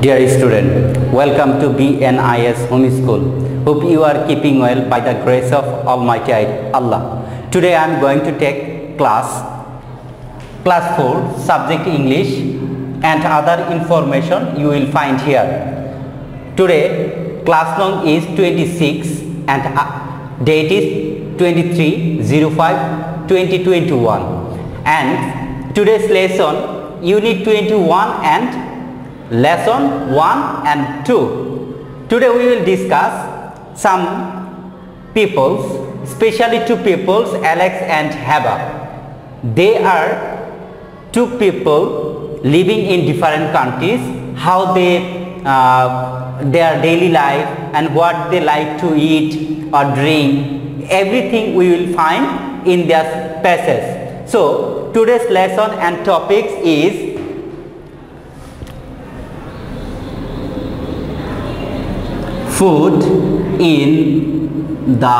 Dear student, welcome to BNIS Home School. Hope you are keeping well by the grace of Almighty Allah. Today I am going to take class 4, subject English, and other information you will find here. Today class long is 26 and date is 23/05/2021, and today's lesson Unit 21 and Lesson 1 and 2. Today we will discuss some peoples, especially two peoples, Alex and Heba. They are two people living in different countries, how their daily life and what they like to eat or drink, everything we will find in their passage. So today's lesson and topics is food in the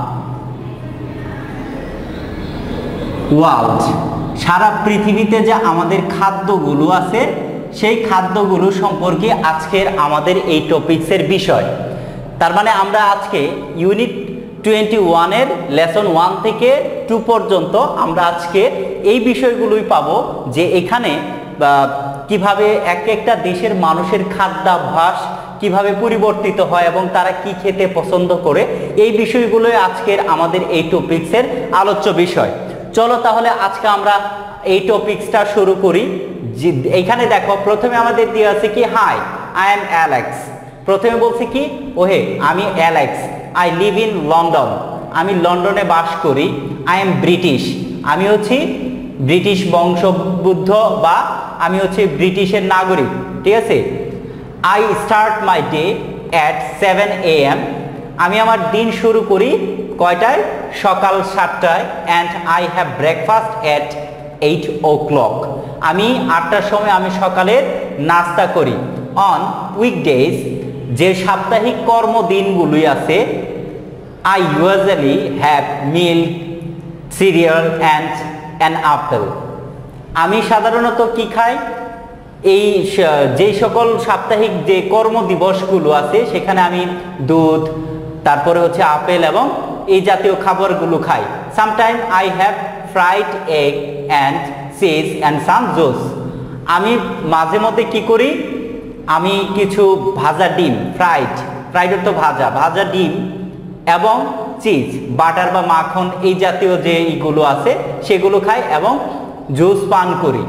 world. সারা পৃথিবীতে যে আমাদের খাদ্যগুলো আছে সেই খাদ্যগুলো সম্পর্কে আজকের আমাদের এই টপিকসের বিষয়। তার মানে আমরা আজকে ইউনিট 21 এর লেসন 1 থেকে 2 পর্যন্ত আমরা আজকে এই বিষয়গুলোই পাবো, যে এখানে কিভাবে একটা দেশের মানুষের খাদ্যাভ্যাস কিভাবে পরিবর্তিত হয় এবং তারা কি খেতে পছন্দ করে, এই বিষয়গুলোই আজকের আমাদের এই টপিকসের আলোচ্য বিষয়। চলো তাহলে আজকে আমরা এই টপিকসটা শুরু করি। এইখানে দেখো প্রথমে আমাদের দিয়ে আছে কি, হাই আই এম অ্যালেক্স। প্রথমে বলছে কি, ওহে আমি Alex, I live in London, আমি লন্ডনে বাস করি। আই এম ব্রিটিশ, আমি হচ্ছি ব্রিটিশ বংশোদ্ভূত বা আমি হচ্ছে ব্রিটিশের নাগরিক, ঠিক আছে। I start my day at 7 AM, আমি আমার দিন শুরু করি কয়টায়? সকাল 7টায়। and I have breakfast at 8 o'clock, আমি 8টার সময় আমি সকালের নাস্তা করি। on weekdays, যে সাপ্তাহিক কর্মদিনগুলি আছে, I usually have milk, cereal and an apple, আমি সাধারণত কি খাই? এই যে সকল সাপ্তাহিক যে কর্মদিবসগুলো আছে সেখানে আমি দুধ, তারপরে হচ্ছে আপেল এবং এই জাতীয় খাবারগুলো খাই। Sometime I have fried egg and cheese and some juice, আমি মাঝে মধ্যে কি করি? আমি কিছু ভাজা ডিম, ফ্রাইড অর্থ ভাজা ডিম এবং চিজ, বাটার বা মাখন এই জাতীয় যে এইগুলো আছে সেগুলো খাই এবং জুস পান করি।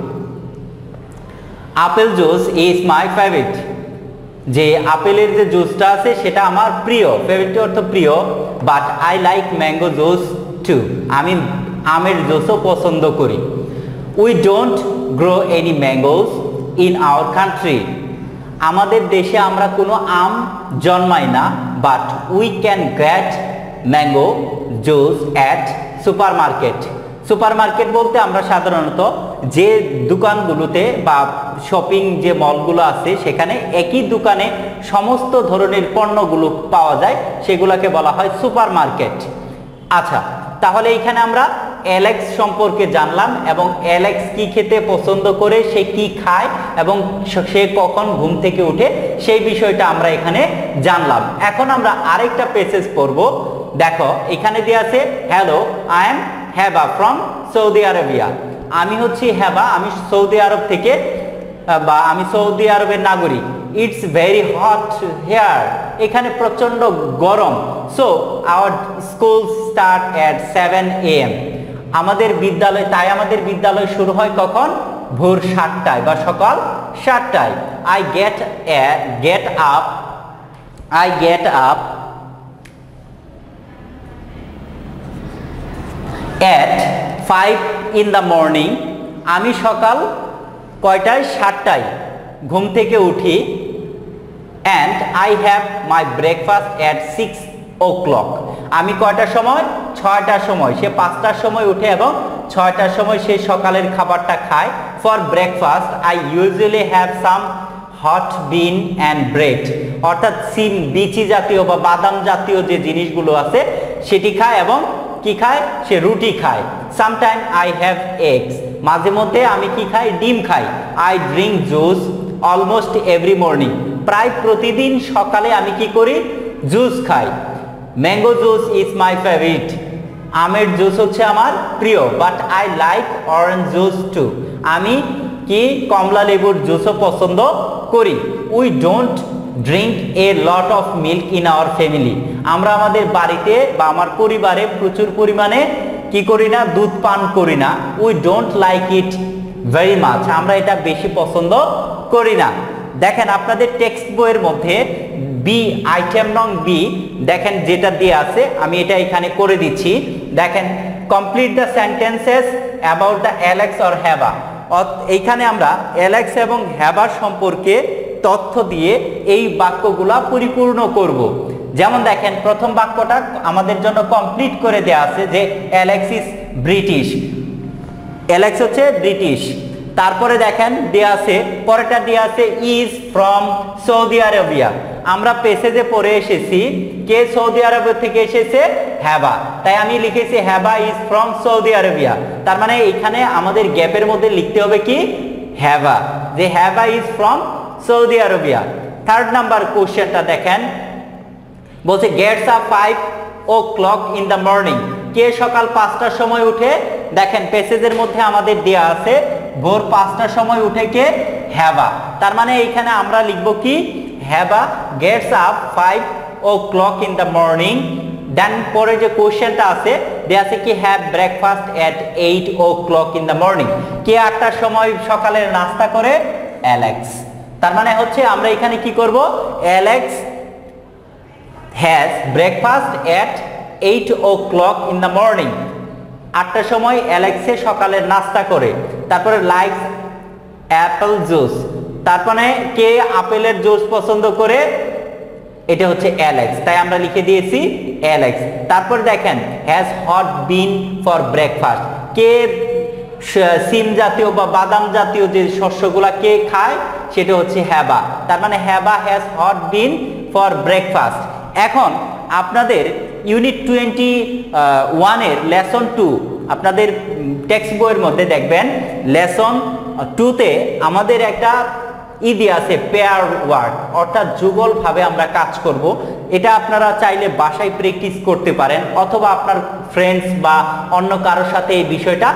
Apple juice is my favourite, যে আপেলের যে জুসটা আছে সেটা আমার প্রিয়। ফেভারিট অর্থ প্রিয়। But I like mango juice too, আমি আমের জুসও পছন্দ করি। We don't grow any mangoes in our country, আমাদের দেশে আমরা কোনো আম জন্মাই না। But we can get mango juice at supermarket, supermarket বলতে আমরা সাধারণত যে দোকানগুলোতে বা শপিং যে মলগুলো আছে সেখানে একই দোকানে সমস্ত ধরনের পণ্যগুলো পাওয়া যায়, সেগুলোকে বলা হয় সুপারমার্কেট। আচ্ছা, তাহলে এখানে আমরা অ্যালেক্স সম্পর্কে জানলাম এবং অ্যালেক্স কি খেতে পছন্দ করে, সে কি খায় এবং সে কখন ঘুম থেকে উঠে, সেই বিষয়টা আমরা এখানে জানলাম। এখন আমরা আরেকটা প্যাসেজ পড়ব। দেখো এখানে দেয়া আছে, hello I am Heba from Saudi Arabia, আমি হচ্ছি হেবা, আমি সৌদি আরব থেকে বা আমি সৌদি আরবের নাগরিক। ইটস ভেরি হট হেয়ার, এখানে প্রচন্ড গরম। So our school start at 7 AM, আমাদের বিদ্যালয় শুরু হয় কখন? ভোর 7টায় বা সকাল 7টায়। I get up at 5 in the morning, আমি সকাল কয়টায়? 7টায় ঘুম থেকে উঠি। and I have my breakfast at 6 o'clock, আমি কয়টার সময়? 6টার সময়। সে 5টার সময় উঠে এবং 6টার সময় সে সকালের খাবারটা খায়। for breakfast I usually have some hot bean and bread, অর্থাৎ সিম বিচি জাতীয় বা বাদাম জাতীয় যে জিনিসগুলো আছে সেটি খায় এবং কি খায়? সে রুটি খায়। সামটাইম আই হ্যাভ এগস, মাঝে মধ্যে আমি কি খাই? ডিম খাই। I drink juice almost every morning, প্রায় প্রতিদিন সকালে আমি কি করি, জুস খাই। Mango juice is my favourite, আমের জুস হচ্ছে আমার প্রিয়। But I like orange juice too, আমি কি কমলা লেবুর জুসও পছন্দ করি। We don't drink a lot of milk in our family, আমরা আমাদের বাড়িতে বা আমার পরিবারে প্রচুর পরিমাণে কি করি না, দুধ পান করি না। We don't like it very much, আমরা এটা বেশি পছন্দ করি না। দেখেন আপনাদের টেক্সট বইয়ের মধ্যে বি, আইটেম নং বি দেখেন যেটা দিয়ে আছে, আমি এটা এখানে করে দিচ্ছি। দেখেন complete the sentences about the Alex or Heba, এইখানে আমরা অ্যালেক্স এবং হ্যাবার সম্পর্কে তথ্য দিয়ে এই বাক্যগুলা পরিপূর্ণ করব। যেমন দেখেন প্রথম বাক্যটা আমাদের জন্য কমপ্লিট করে দেয়া আছে যে অ্যালেক্স ইজ ব্রিটিশ, অ্যালেক্স হচ্ছে ব্রিটিশ। তারপরে দেখেন দেয়া আছে, পরেরটা দেয়া আছে ইজ ফ্রম সৌদি আরবিয়া, আমরা প্যাসেজে পড়ে এসেছি কে সৌদি আরব থেকে এসেছে, হ্যাবা, তাই আমি লিখেছি Heba is from Saudi Arabia. তার মানে এখানে আমাদের গ্যাপের মধ্যে লিখতে হবে কি, হ্যাবা, যে Heba is from Saudi Arabia. Third number কোশ্চেনটা দেখেন, বলছে gets up 5 o'clock in the morning, কে সকাল 5টার সময় উঠে। দেখেন প্যাসেজের মধ্যে আমাদের দেয়া আছে ভোর 5টার সময় উঠে কে, হ্যাবা, তার মানে এইখানে আমরা লিখব কি, Heba gets up 5 o'clock in the morning. Then পরে যে কোশ্চেনটা আছে দেয়া আছে কি, have breakfast at 8 o'clock in the morning, কে 8টার সময় সকালের নাস্তা করে, অ্যালেক্স। তার মানে হচ্ছে আমরা এখানে কি করব, Alex has breakfast at 8 o'clock in the morning, 8টার সময় অ্যালেক্সে সকালের নাস্তা করে। তারপরে লাইকস অ্যাপেল জুস, তারপরে কে আপেলের জুস পছন্দ করে, এটা হচ্ছে অ্যালেক্স, তাই আমরা লিখে দিয়েছি অ্যালেক্স। তারপর দেখেন has hot bean for breakfast, কে সিম জাতীয় বা বাদাম জাতীয় যে শস্যগুলা কে খায়, সেটা হচ্ছে হ্যাবা, তার মানে হ্যাবা has hot bean for breakfast. এখন আপনাদের ইউনিট 21 এর লেসন 2 আপনাদের টেক্সট বইয়ের মধ্যে দেখবেন লেসন 2তে আমাদের একটা ইদি আছে পেয়ার ওয়ার্ড, অর্থাৎ যুগল ভাবে আমরা কাজ করব। এটা আপনারা চাইলে বাসায় প্র্যাকটিস করতে পারেন, অথবা আপনার ফ্রেন্ডস বা অন্য কারোর সাথে এই বিষয়টা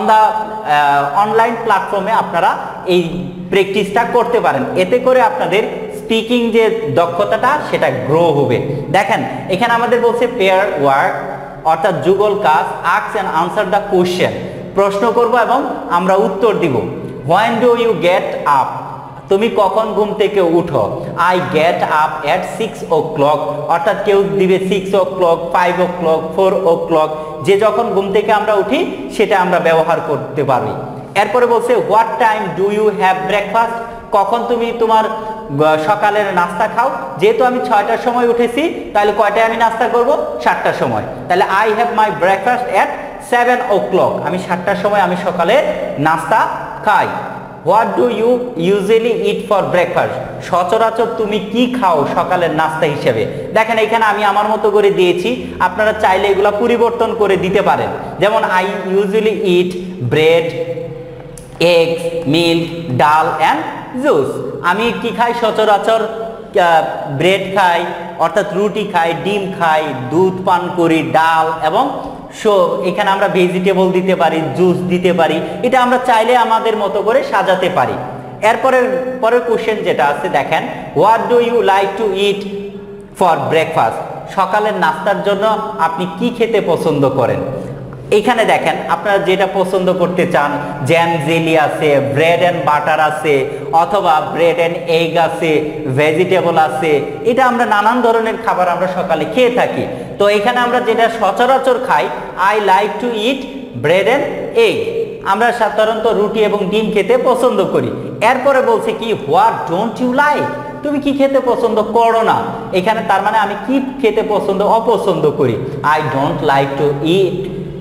অনলাইন প্ল্যাটফর্মে আপনারা এই প্র্যাকটিসটা করতে পারেন। এতে করে আপনাদের স্পিকিং যে দক্ষতাটা সেটা গ্রো হবে। দেখেন এখানে আমাদের বলছে পেয়ার ওয়ার্ড, অর্থাৎ যুগল কাজ। Ask and answer the question, প্রশ্ন করব এবং আমরা উত্তর দিব। When do you get up, তুমি কখন ঘুম থেকে উঠো। I get up at 6 o'clock, অর্থাৎ কেউ দিবে 6 o'clock, 5 o'clock, 4 o'clock, যে যখন ঘুম থেকে আমরা উঠি সেটা আমরা ব্যবহার করতে পারি। এরপরে বলছে what time do you have breakfast, কখন তুমি তোমার সকালের নাস্তা খাও। যেহেতু আমি 6টার সময় উঠেছি, তাহলে কয়টায় আমি নাস্তা করব, 7টার সময়, তাহলে I have my breakfast at 7 o'clock, আমি 7টার সময় আমি সকালে নাস্তা খাই। What do you usually eat for breakfast, সচরাচর তুমি কি খাও সকালের নাস্তা হিসেবে। দেখেন এখানে আমি আমার মতো করে দিয়েছি, আপনারা চাইলে এগুলা পরিবর্তন করে দিতে পারেন। যেমন I usually eat bread, eggs, milk, dal and juice, আমি কি খাই সচরাচর, ব্রেড খাই অর্থাৎ রুটি খাই, ডিম খাই, দুধ পান করি, ডাল এবং এখানে আমরা ভেজিটেবল দিতে পারি, জুস দিতে পারি। এটা আমরা চাইলে আমাদের মতো করে সাজাতে পারি। পরের কোশ্চেন যেটা আছে দেখেন, what do you like to eat for breakfast, সকালের নাস্তার জন্য আপনি কি খেতে পছন্দ করেন। এখানে দেখেন আপনারা যেটা পছন্দ করতে চান, জ্যাম জেলি আছে, ব্রেড অ্যান্ড বাটার আছে, অথবা ব্রেড অ্যান্ড এগ আছে, ভেজিটেবল আছে। এটা আমরা নানান ধরনের খাবার আমরা সকালে খেয়ে থাকি। তো এখানে আমরা যেটা সচরাচর খাই, I like to eat bread and egg, আমরা সাধারণত রুটি এবং ডিম খেতে পছন্দ করি। এরপরে বলছে কি হোয়াট ডোন্ট ইউ লাইক, তুমি কি খেতে পছন্দ করো না। এখানে তার মানে আমি কি খেতে অপছন্দ করি। I don't like to eat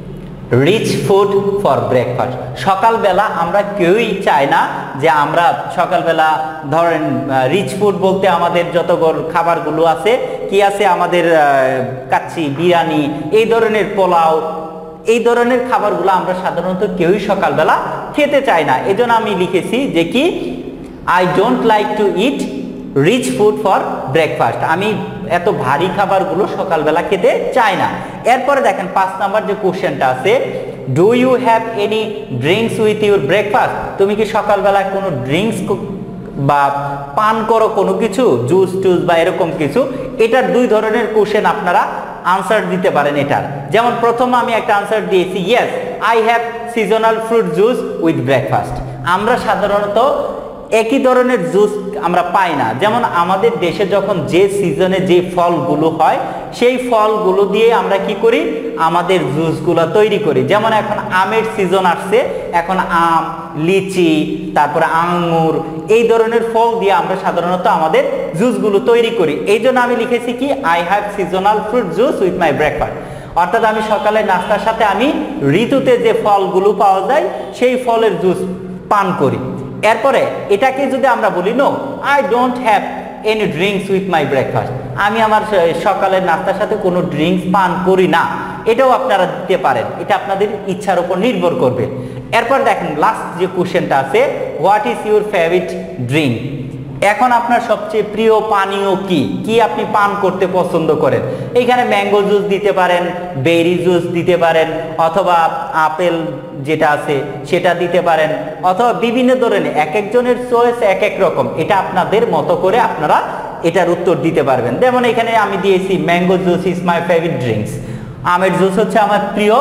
rich food for breakfast, সকালবেলা আমরা কেউই চাই না যে আমরা সকালবেলা ধরেন রিচ ফুড বলতে আমাদের যত খাবারগুলো আছে কি আছে, আমাদের কাচ্চি, বিরিয়ানি, এই ধরনের পোলাও, এই ধরনের খাবারগুলো আমরা সাধারণত কেউই সকালবেলা খেতে চাই না। এজন্য আমি লিখেছি যে কি I don't like to eat rich food for breakfast, আমি এত ভারী খাবারগুলো সকালবেলা খেতে চাই না। এরপরে দেখেন 5 নাম্বার যে কোশ্চেনটা আছে, do you have any drinks with your breakfast, তুমি কি সকালবেলা কোনো ড্রিঙ্কস বা পান করো কোনো কিছু, জুস টুস বা এরকম কিছু? এটার 2 ধরনের কোশ্চেন আপনারা আনসার দিতে পারেন এটার। যেমন প্রথম আমি একটা আনসার দিয়েছি, yes I have seasonal fruit juice with breakfast. আমরা সাধারণত একই ধরনের জুস আমরা পাই না, যেমন আমাদের দেশে যখন যে সিজনে যে ফলগুলো হয় সেই ফলগুলো দিয়ে আমরা কি করি, আমাদের জুসগুলো তৈরি করি। যেমন এখন আমের সিজন আসছে, এখন আম, লিচি, তারপরে আঙ্গুর, এই ধরনের ফল দিয়ে আমরা সাধারণত আমাদের জুসগুলো তৈরি করি। এই জন্য আমি লিখেছি কি, I have seasonal fruit juice with my breakfast, অর্থাৎ আমি সকালে নাস্তার সাথে আমি ঋতুতে যে ফলগুলো পাওয়া যায় সেই ফলের জুস পান করি। এরপরে এটাকে যদি আমরা বলি, no I don't have any drinks with my breakfast, আমি আমার সকালের নাস্তার সাথে কোনো ড্রিঙ্কস পান করি না, এটাও আপনারা দিতে পারেন, এটা আপনাদের ইচ্ছার উপর নির্ভর করবে। এরপর দেখেন লাস্ট যে কোশ্চেনটা আছে, what is your favourite drink, এখন আপনার সবচেয়ে প্রিয় পানীয় কি, কি আপনি পান করতে পছন্দ করেন? এইখানে ম্যাঙ্গো জুস দিতে পারেন, বেরি জুস দিতে পারেন, অথবা আপেল যেটা আছে সেটা দিতে পারেন, অথবা বিভিন্ন ধরনের, এক একজনের চয়েস এক এক রকম, এটা আপনাদের মতো করে আপনারা এটার উত্তর দিতে পারবেন। যেমন এখানে আমি দিয়েছি mango juice is my favourite drinks, আমের জুস হচ্ছে আমার প্রিয়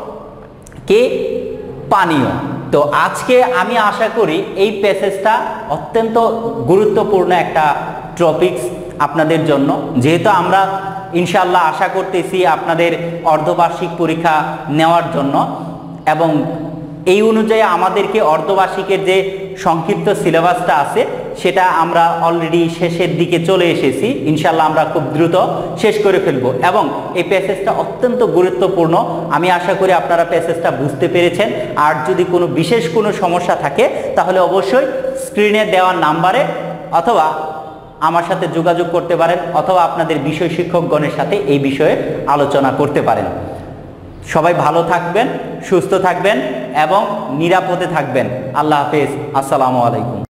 কি পানীয়। তো আজকে আমি আশা করি এই প্যাসেজটা অত্যন্ত গুরুত্বপূর্ণ একটা টপিকস আপনাদের জন্য, যেহেতু আমরা ইনশাআল্লাহ আশা করতেছি আপনাদের অর্ধবার্ষিক পরীক্ষা নেওয়ার জন্য, এবং এই অনুযায়ী আমাদেরকে অর্ধবার্ষিকের যে সংক্ষিপ্ত সিলেবাসটা আছে সেটা আমরা অলরেডি শেষের দিকে চলে এসেছি, ইনশাআল্লাহ আমরা খুব দ্রুত শেষ করে ফেলবো। এবং এই প্যাসেজটা অত্যন্ত গুরুত্বপূর্ণ, আমি আশা করি আপনারা প্যাসেজটা বুঝতে পেরেছেন। আর যদি কোনো বিশেষ কোনো সমস্যা থাকে তাহলে অবশ্যই স্ক্রিনে দেওয়া নাম্বারে অথবা আমার সাথে যোগাযোগ করতে পারেন, অথবা আপনাদের বিষয় শিক্ষকগণের সাথে এই বিষয়ে আলোচনা করতে পারেন। সবাই ভালো থাকবেন, সুস্থ থাকবেন এবং নিরাপদে থাকবেন। আল্লাহ হাফেজ, আসসালামু আলাইকুম।